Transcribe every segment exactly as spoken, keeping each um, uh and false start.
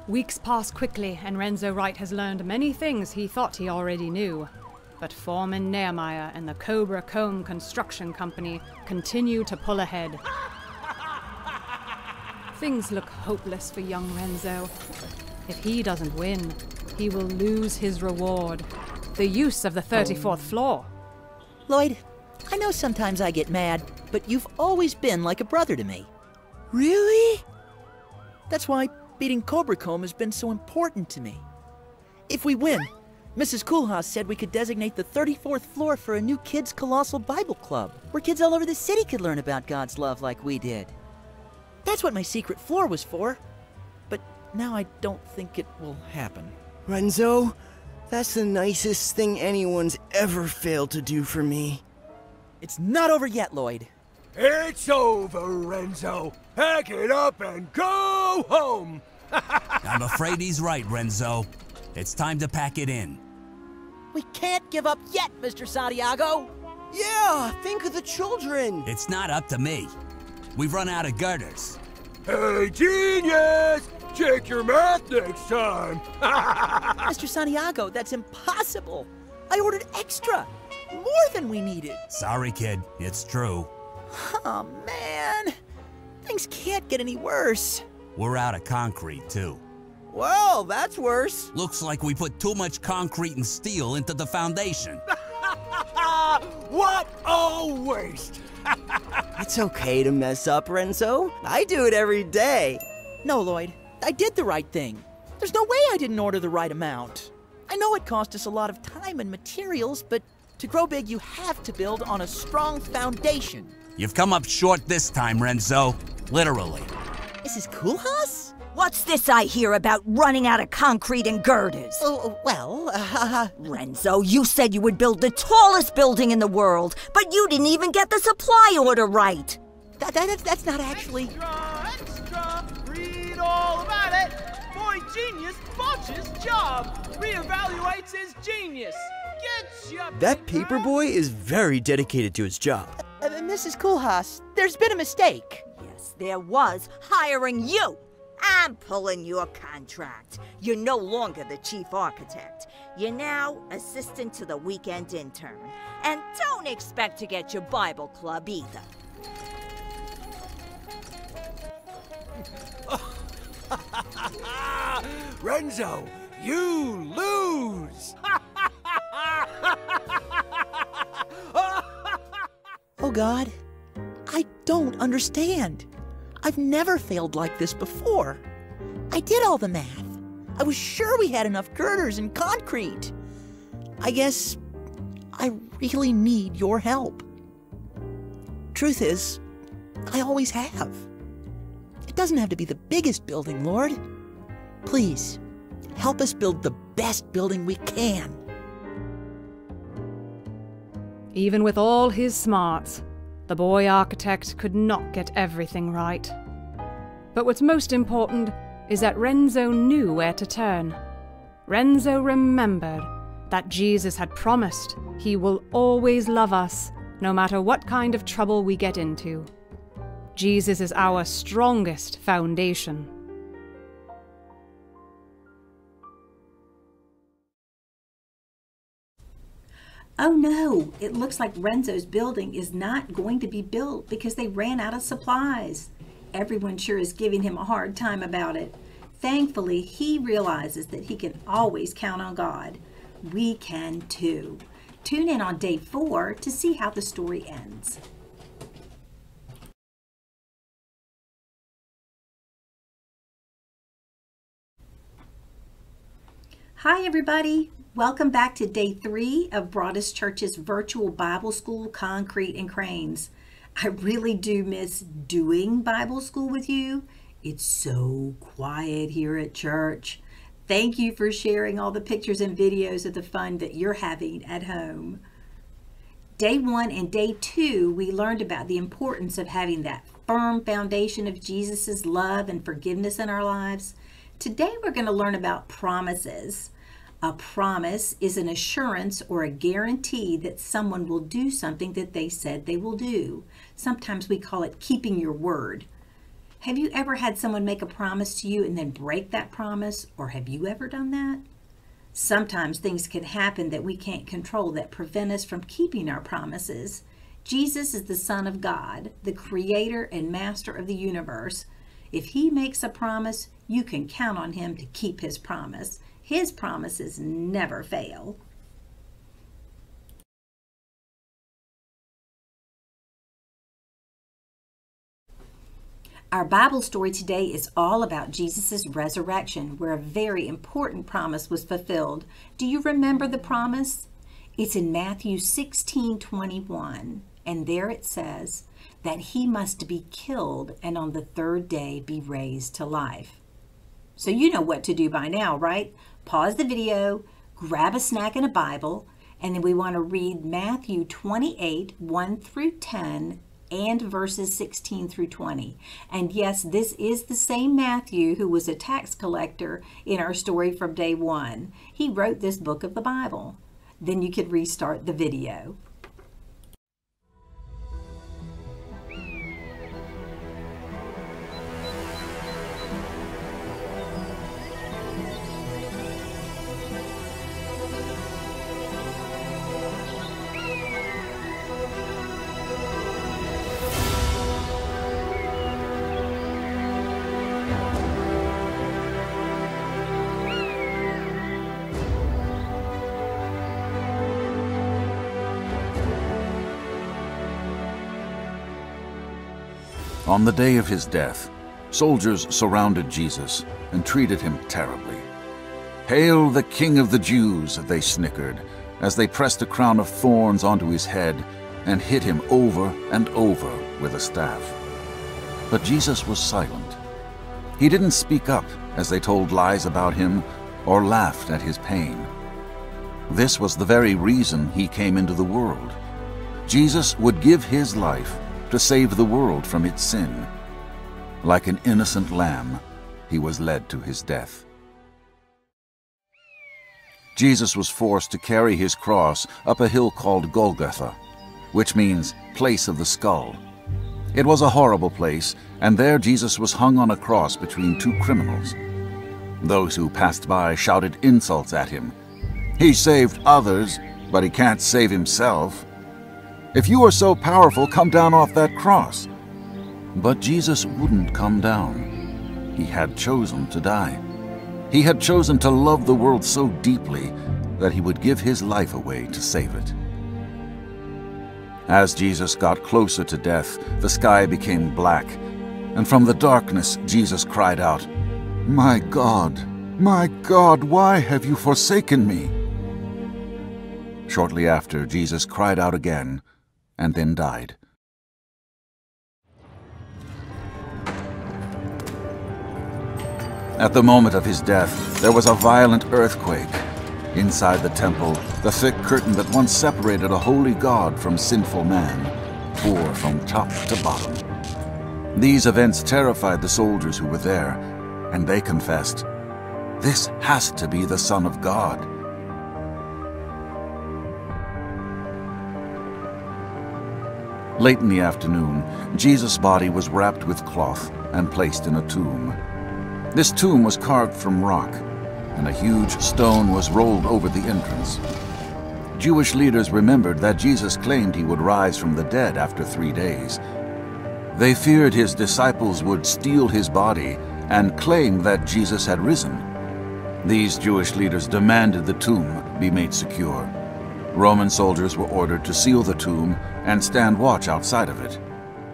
Weeks pass quickly, and Renzo Wright has learned many things he thought he already knew. But Foreman Nehemiah and the Cobra Comb Construction Company continue to pull ahead. Things look hopeless for young Renzo. If he doesn't win, he will lose his reward, the use of the thirty-fourth floor. Lloyd, I know sometimes I get mad, but you've always been like a brother to me. Really? That's why beating Cobra Comb has been so important to me. If we win, Missus Coolhouse said we could designate the thirty-fourth floor for a new kids' colossal Bible club, where kids all over the city could learn about God's love like we did. That's what my secret floor was for. But now I don't think it will happen. Renzo, that's the nicest thing anyone's ever failed to do for me. It's not over yet, Lloyd. It's over, Renzo. Pack it up and go home. I'm afraid he's right, Renzo. It's time to pack it in. We can't give up yet, Mister Santiago. Yeah, think of the children. It's not up to me. We've run out of girders. Hey, genius! Check your math next time. Mister Santiago, that's impossible. I ordered extra. More than we needed. Sorry, kid. It's true. Oh, man. Things can't get any worse. We're out of concrete, too. Well, that's worse. Looks like we put too much concrete and steel into the foundation. What a waste! It's okay to mess up, Renzo. I do it every day. No, Lloyd. I did the right thing. There's no way I didn't order the right amount. I know it cost us a lot of time and materials, but to grow big, you have to build on a strong foundation. You've come up short this time, Renzo. Literally. Missus Coolhouse? What's this I hear about running out of concrete and girders? Oh, well, uh... Renzo, you said you would build the tallest building in the world, but you didn't even get the supply order right. That, that, that's not actually... Extra, extra, read all about it. Boy genius botches job. Reevaluates his genius. Get your... That paper boy is very dedicated to his job. Uh, Missus Coolhouse, there's been a mistake. Yes, there was. Hiring you. I'm pulling your contract. You're no longer the chief architect. You're now assistant to the weekend intern. And don't expect to get your Bible club either. Renzo, you lose! Oh, God. I don't understand. I've never failed like this before. I did all the math. I was sure we had enough girders and concrete. I guess I really need your help. Truth is, I always have. It doesn't have to be the biggest building, Lord. Please, help us build the best building we can. Even with all his smarts, the boy architect could not get everything right. But what's most important is that Renzo knew where to turn. Renzo remembered that Jesus had promised he will always love us, no matter what kind of trouble we get into. Jesus is our strongest foundation. Oh no, it looks like Renzo's building is not going to be built because they ran out of supplies. Everyone sure is giving him a hard time about it. Thankfully, he realizes that he can always count on God. We can too. Tune in on day four to see how the story ends. Hi everybody. Welcome back to day three of Broadest Church's virtual Bible school, Concrete and Cranes. I really do miss doing Bible school with you. It's so quiet here at church. Thank you for sharing all the pictures and videos of the fun that you're having at home. Day one and day two, we learned about the importance of having that firm foundation of Jesus's love and forgiveness in our lives. Today we're going to learn about promises. A promise is an assurance or a guarantee that someone will do something that they said they will do. Sometimes we call it keeping your word. Have you ever had someone make a promise to you and then break that promise, or have you ever done that? Sometimes things can happen that we can't control that prevent us from keeping our promises. Jesus is the Son of God, the creator and master of the universe. If he makes a promise, you can count on him to keep his promise. His promises never fail. Our Bible story today is all about Jesus' resurrection, where a very important promise was fulfilled. Do you remember the promise? It's in Matthew sixteen twenty-one, and there it says that he must be killed and on the third day be raised to life. So you know what to do by now, right? Pause the video, grab a snack and a Bible, and then we want to read Matthew twenty-eight, one through ten, and verses sixteen through twenty. And yes, this is the same Matthew who was a tax collector in our story from day one. He wrote this book of the Bible. Then you could restart the video. On the day of his death, soldiers surrounded Jesus and treated him terribly. "Hail the King of the Jews," they snickered, as they pressed a crown of thorns onto his head and hit him over and over with a staff. But Jesus was silent. He didn't speak up as they told lies about him or laughed at his pain. This was the very reason he came into the world. Jesus would give his life to save the world from its sin. Like an innocent lamb, he was led to his death. Jesus was forced to carry his cross up a hill called Golgotha, which means place of the skull. It was a horrible place, and there Jesus was hung on a cross between two criminals. Those who passed by shouted insults at him. "He saved others, but he can't save himself. If you are so powerful, come down off that cross." But Jesus wouldn't come down. He had chosen to die. He had chosen to love the world so deeply that he would give his life away to save it. As Jesus got closer to death, the sky became black, and from the darkness Jesus cried out, "My God, my God, why have you forsaken me?" Shortly after, Jesus cried out again, and then died. At the moment of his death, there was a violent earthquake. Inside the temple, the thick curtain that once separated a holy God from sinful man tore from top to bottom. These events terrified the soldiers who were there, and they confessed, "This has to be the Son of God." Late in the afternoon, Jesus' body was wrapped with cloth and placed in a tomb. This tomb was carved from rock, and a huge stone was rolled over the entrance. Jewish leaders remembered that Jesus claimed he would rise from the dead after three days. They feared his disciples would steal his body and claim that Jesus had risen. These Jewish leaders demanded the tomb be made secure. Roman soldiers were ordered to seal the tomb and stand watch outside of it.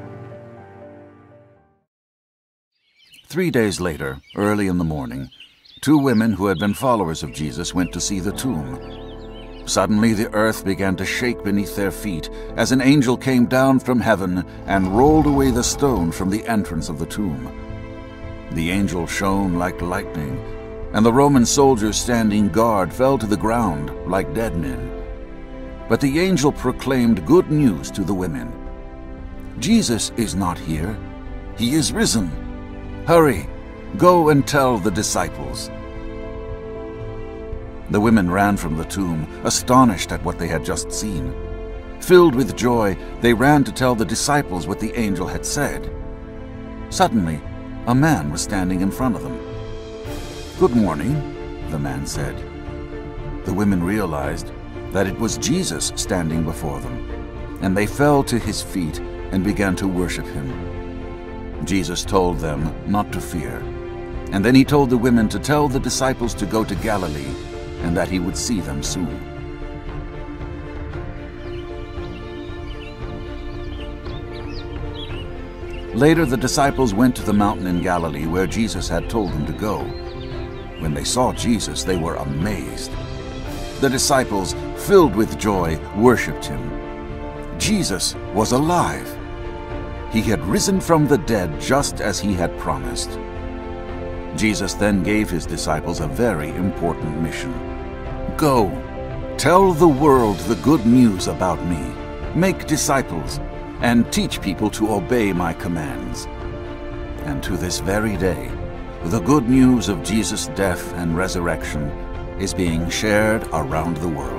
Three days later, early in the morning, two women who had been followers of Jesus went to see the tomb. Suddenly the earth began to shake beneath their feet as an angel came down from heaven and rolled away the stone from the entrance of the tomb. The angel shone like lightning, and the Roman soldiers standing guard fell to the ground like dead men. But the angel proclaimed good news to the women. "Jesus is not here. He is risen. Hurry, go and tell the disciples." The women ran from the tomb, astonished at what they had just seen. Filled with joy, they ran to tell the disciples what the angel had said. Suddenly, a man was standing in front of them. "Good morning," the man said. The women realized that it was Jesus standing before them, and they fell to his feet and began to worship him. Jesus told them not to fear, and then he told the women to tell the disciples to go to Galilee and that he would see them soon. Later, the disciples went to the mountain in Galilee where Jesus had told them to go. When they saw Jesus, they were amazed. The disciples, filled with joy, worshipped him. Jesus was alive. He had risen from the dead just as he had promised. Jesus then gave his disciples a very important mission. "Go, tell the world the good news about me. Make disciples and teach people to obey my commands." And to this very day, the good news of Jesus' death and resurrection is being shared around the world.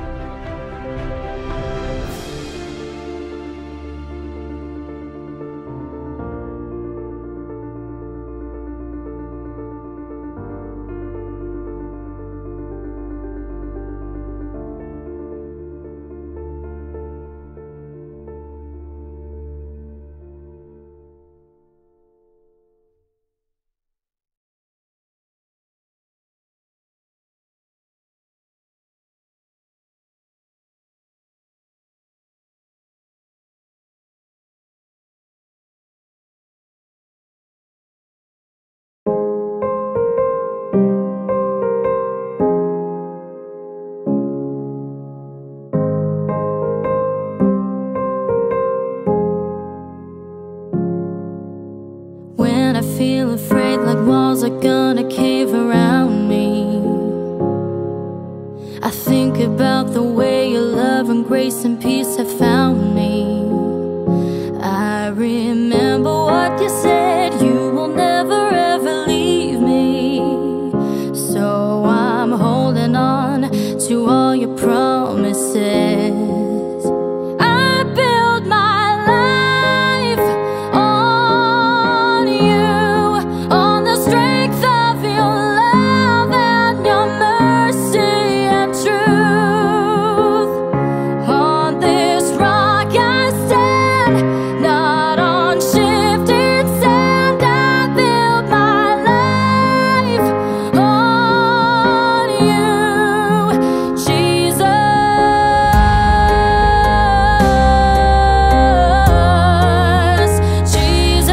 Feel afraid like walls are gonna cave around me. I think about the way your love and grace and peace have found me. I remember what you said, you will never ever leave me. So I'm holding on to all your promises. I build my life on you, on the strength of your love and your mercy and truth. On this rock I stand, not on shifting sand. I build my life on you, Jesus, Jesus.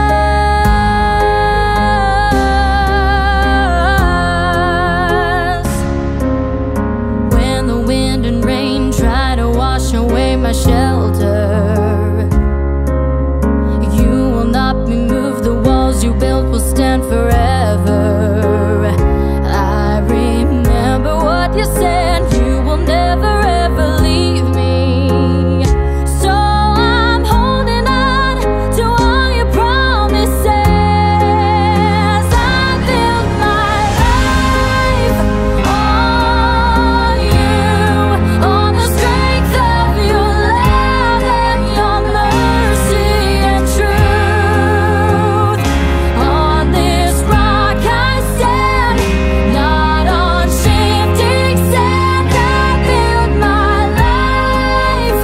When the wind and rain try to wash away my shelter, you will not be moved. The walls you built will stand forever. I remember what you said, you will never ever leave me. So I'm holding on to all your promises. I build my life on you, on the strength of your love and your mercy and truth. On this rock I stand, not on shifting sand. I build my life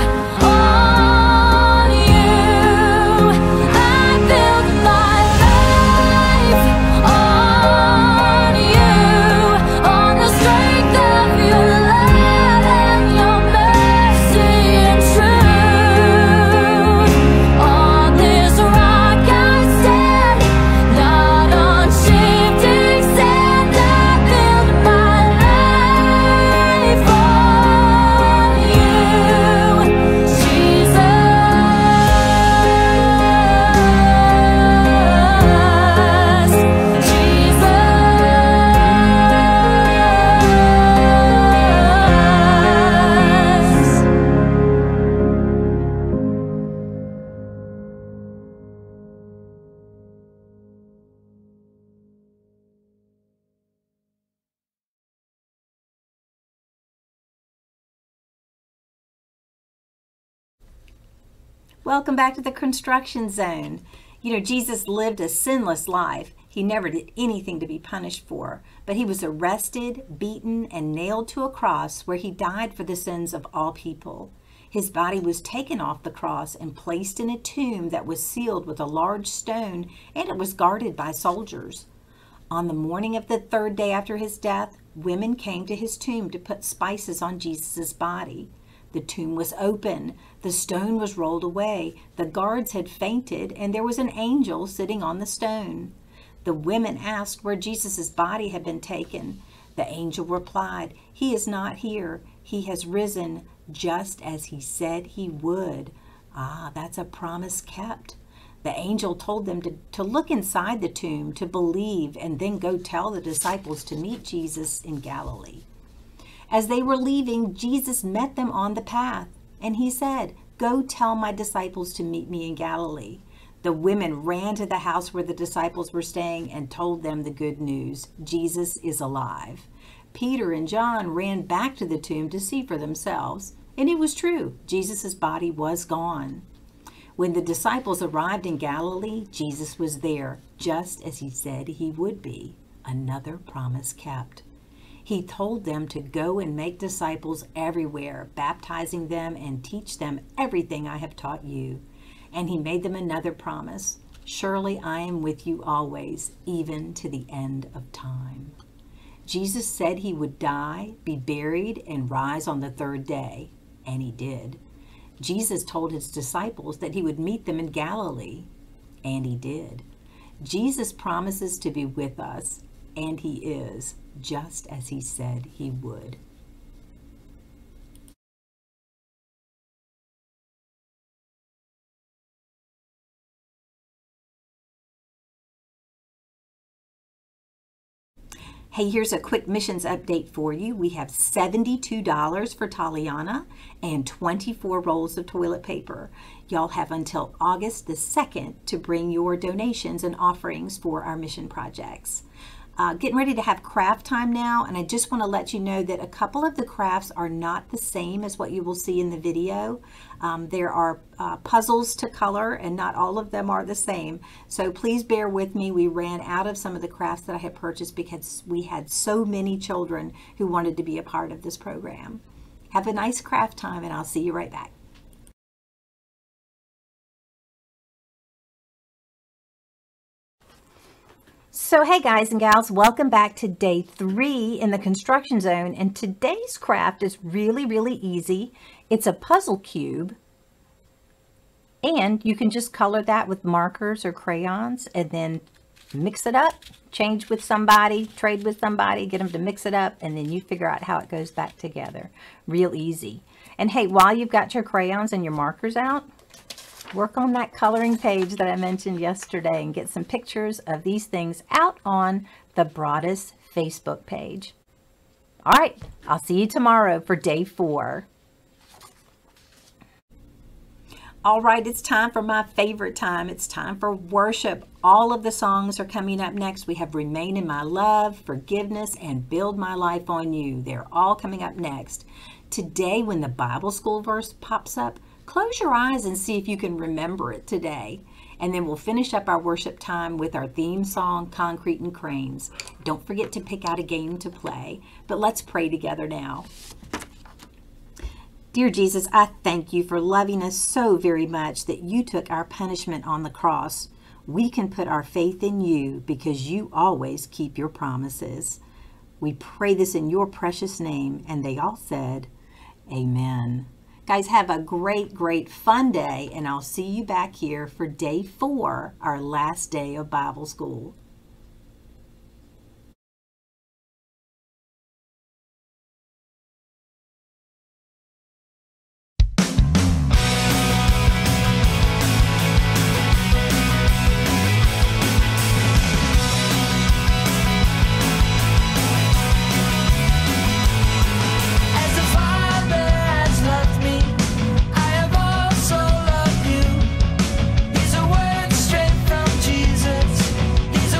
on you. I build my life on you, on the strength of your love and your mercy and truth. On this rock I stand, not on shifting sand. I build my life on you, Jesus, Jesus. Welcome back to the construction zone. You know, Jesus lived a sinless life. He never did anything to be punished for, but he was arrested, beaten, and nailed to a cross where he died for the sins of all people. His body was taken off the cross and placed in a tomb that was sealed with a large stone, and it was guarded by soldiers. On the morning of the third day after his death, women came to his tomb to put spices on Jesus' body. The tomb was open. The stone was rolled away. The guards had fainted, and there was an angel sitting on the stone. The women asked where Jesus' body had been taken. The angel replied, "He is not here. He has risen just as he said he would." Ah, that's a promise kept. The angel told them to, to look inside the tomb, to believe, and then go tell the disciples to meet Jesus in Galilee. As they were leaving, Jesus met them on the path, and he said, "Go tell my disciples to meet me in Galilee." The women ran to the house where the disciples were staying and told them the good news. Jesus is alive. Peter and John ran back to the tomb to see for themselves, and it was true. Jesus' body was gone. When the disciples arrived in Galilee, Jesus was there, just as he said he would be. Another promise kept. He told them to go and make disciples everywhere, baptizing them and teach them everything I have taught you. And he made them another promise. Surely I am with you always, even to the end of time. Jesus said he would die, be buried, and rise on the third day. And he did. Jesus told his disciples that he would meet them in Galilee. And he did. Jesus promises to be with us, and he is, just as he said he would. Hey, here's a quick missions update for you. We have seventy-two dollars for Taliana and twenty-four rolls of toilet paper. Y'all have until August the second to bring your donations and offerings for our mission projects. Uh, getting ready to have craft time now, and I just want to let you know that a couple of the crafts are not the same as what you will see in the video. Um, there are uh, puzzles to color, and not all of them are the same. So please bear with me. We ran out of some of the crafts that I had purchased because we had so many children who wanted to be a part of this program. Have a nice craft time, and I'll see you right back. So hey guys and gals, welcome back to day three in the construction zone, and today's craft is really really easy. It's a puzzle cube, and you can just color that with markers or crayons and then mix it up, change with somebody, trade with somebody, get them to mix it up, and then you figure out how it goes back together. Real easy. And hey, while you've got your crayons and your markers out, work on that coloring page that I mentioned yesterday and get some pictures of these things out on the Broadus Facebook page. All right, I'll see you tomorrow for day four. All right, it's time for my favorite time. It's time for worship. All of the songs are coming up next. We have Remain in My Love, Forgiveness, and Build My Life on You. They're all coming up next. Today, when the Bible school verse pops up, close your eyes and see if you can remember it today. And then we'll finish up our worship time with our theme song, Concrete and Cranes. Don't forget to pick out a game to play. But let's pray together now. Dear Jesus, I thank you for loving us so very much that you took our punishment on the cross. We can put our faith in you because you always keep your promises. We pray this in your precious name. And they all said, Amen. Guys, have a great, great fun day, and I'll see you back here for day four, our last day of Bible school. These are words straight from Jesus. These are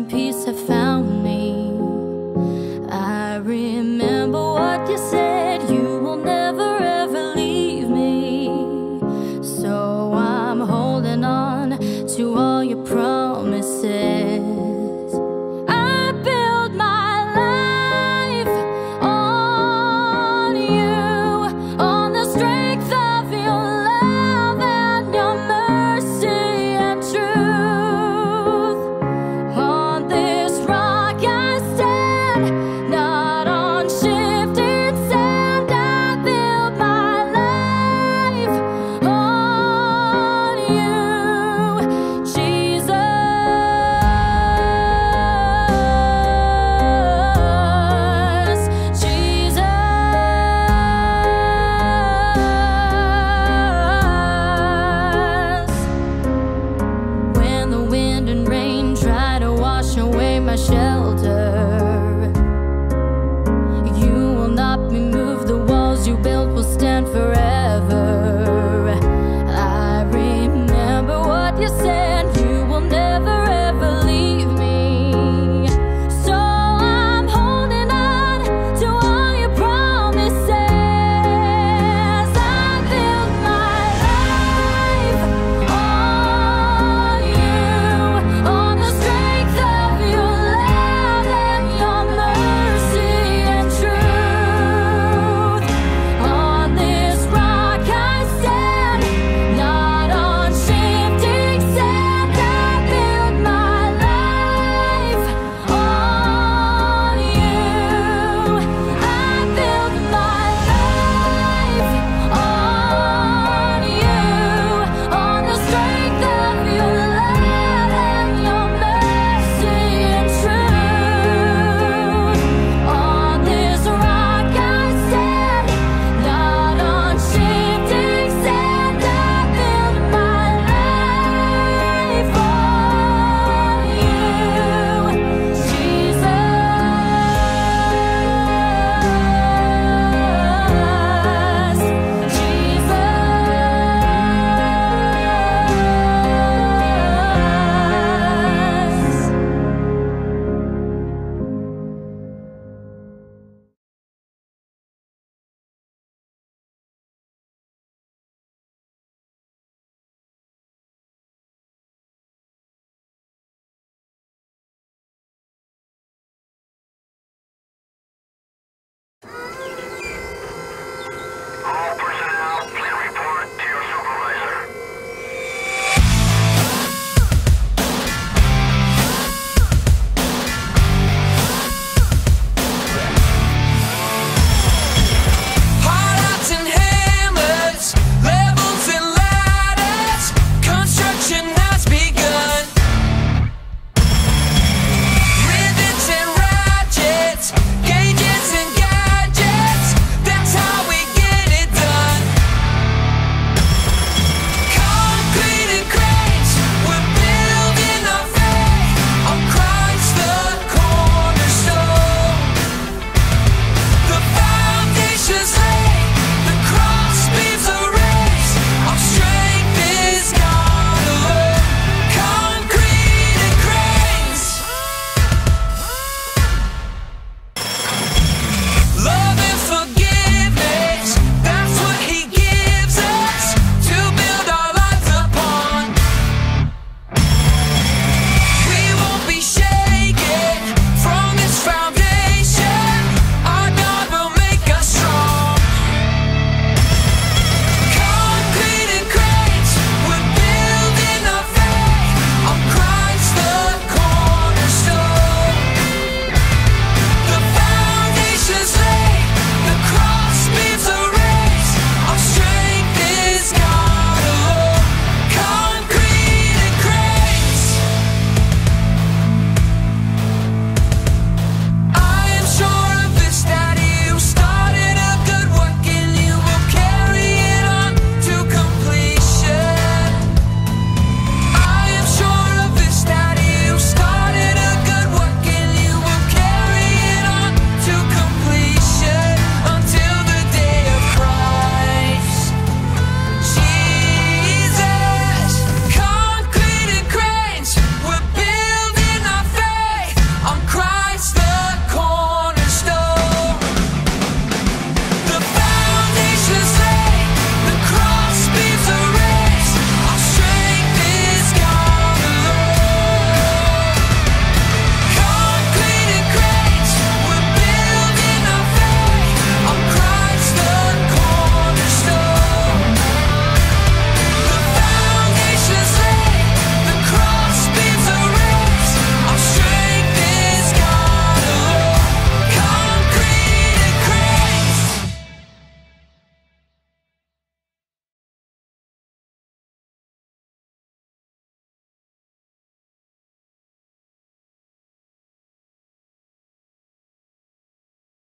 and peace have found me. I remember what you said, you will never ever leave me. So I'm holding on to all your promises. I build my life on you, on the strength of your love and your mercy and truth. On this rock I stand, not on shifting sand. I build my life on you, Jesus, Jesus. When the wind and rain try to wash away my shelter,